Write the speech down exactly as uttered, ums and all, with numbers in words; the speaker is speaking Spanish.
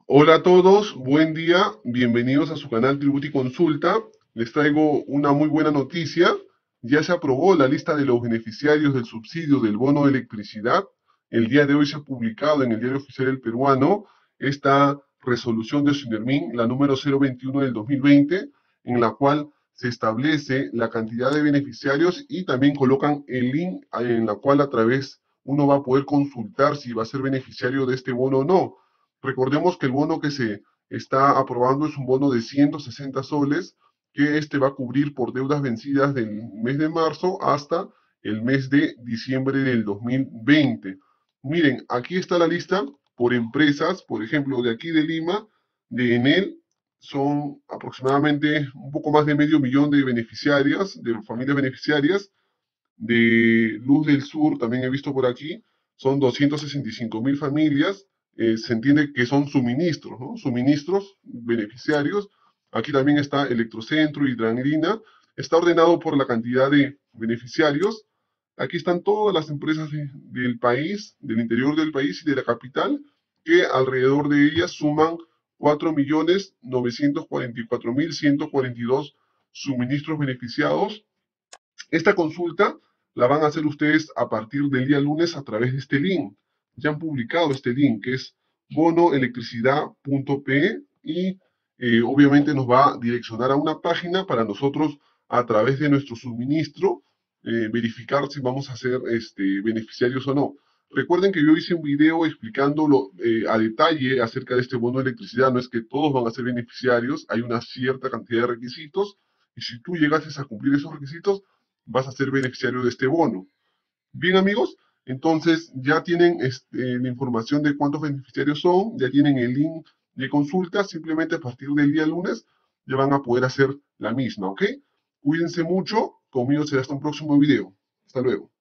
Hola a todos, buen día, bienvenidos a su canal Tributi Consulta. Les traigo una muy buena noticia. Ya se aprobó la lista de los beneficiarios del subsidio del bono de electricidad. El día de hoy se ha publicado en el Diario Oficial del Peruano esta resolución de SUNERMIN, la número cero veintiuno del dos mil veinte, en la cual se establece la cantidad de beneficiarios y también colocan el link en la cual a través uno va a poder consultar si va a ser beneficiario de este bono o no. Recordemos que el bono que se está aprobando es un bono de ciento sesenta soles, que este va a cubrir por deudas vencidas del mes de marzo hasta el mes de diciembre del dos mil veinte. Miren, aquí está la lista por empresas, por ejemplo, de aquí de Lima, de Enel, son aproximadamente un poco más de medio millón de beneficiarias, de familias beneficiarias. De Luz del Sur, también he visto por aquí, son doscientas sesenta y cinco mil familias. Eh, se entiende que son suministros, ¿no? Suministros beneficiarios. Aquí también está Electrocentro, Hidranlina. Está ordenado por la cantidad de beneficiarios. Aquí están todas las empresas de- del país, del interior del país y de la capital, que alrededor de ellas suman cuatro millones novecientos cuarenta y cuatro mil ciento cuarenta y dos suministros beneficiados. Esta consulta la van a hacer ustedes a partir del día lunes a través de este link. Ya han publicado este link que es bonoelectricidad.pe y eh, obviamente nos va a direccionar a una página para nosotros a través de nuestro suministro eh, verificar si vamos a ser este, beneficiarios o no. Recuerden que yo hice un video explicándolo eh, a detalle acerca de este bono de electricidad. No es que todos van a ser beneficiarios, hay una cierta cantidad de requisitos y si tú llegases a cumplir esos requisitos, vas a ser beneficiario de este bono. Bien, amigos, entonces ya tienen este, la información de cuántos beneficiarios son, ya tienen el link de consulta, simplemente a partir del día lunes ya van a poder hacer la misma, ¿ok? Cuídense mucho, conmigo será hasta un próximo video. Hasta luego.